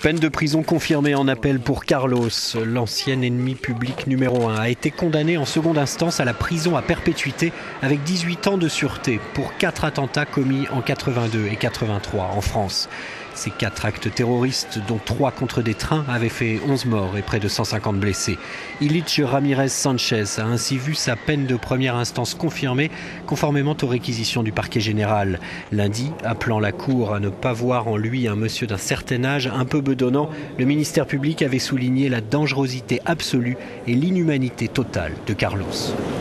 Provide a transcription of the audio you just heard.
Peine de prison confirmée en appel pour Carlos. L'ancien ennemi public numéro 1 a été condamné en seconde instance à la prison à perpétuité avec 18 ans de sûreté pour 4 attentats commis en 82 et 83 en France. Ces 4 actes terroristes, dont 3 contre des trains, avaient fait 11 morts et près de 150 blessés. Illich Ramirez Sanchez a ainsi vu sa peine de première instance confirmée, conformément aux réquisitions du parquet général. Lundi, appelant la Cour à ne pas voir en lui un monsieur d'un certain âge un peu bedonnant, le ministère public avait souligné la dangerosité absolue et l'inhumanité totale de Carlos.